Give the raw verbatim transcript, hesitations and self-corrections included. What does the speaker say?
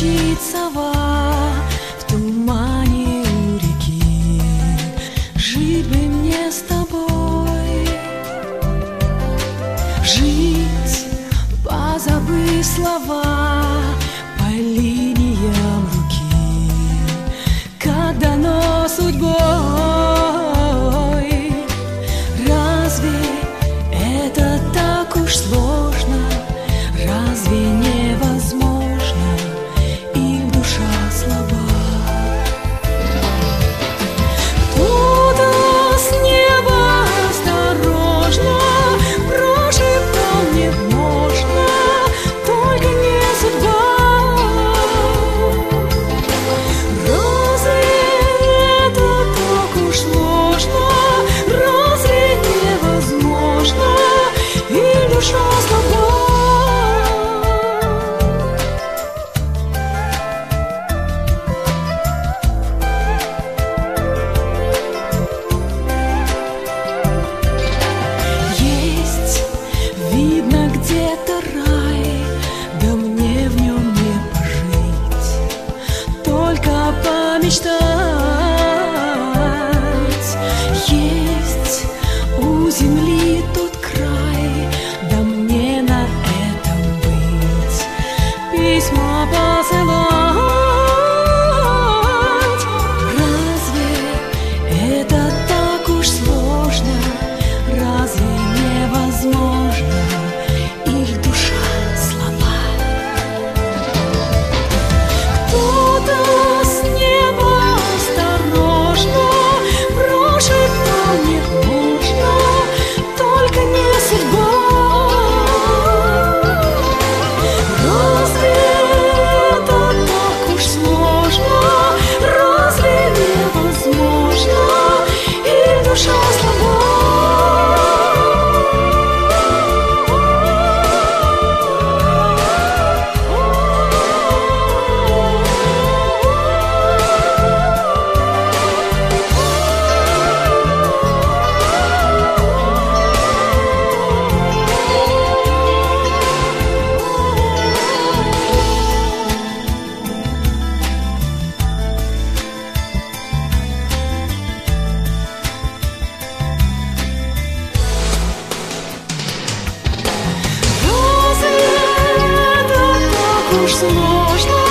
кричит сова в тумане у реки. Жить бы мне с тобой, жить, позабыв слова по линиям руки, как дано судьбой. Разве это так уж сложно? Разве невозможно? Их душа слаба. Кто-то с неба осторожно прошептал: мне можно, только не судьба. Разве это так уж сложно? Разве невозможно? Их душа слаба. Видно где-то рай, да мне в нем не пожить, только помечтать. Есть у земли тот край, да мне на этом быть, письма посылать. Разве это так уж сложно? Разве невозможно? Их душа слаба. Кто-то с неба осторожно прошептал: мне можно, только не судьба. Разве это так уж сложно? Разве невозможно? Их душа слаба. Уж сложно.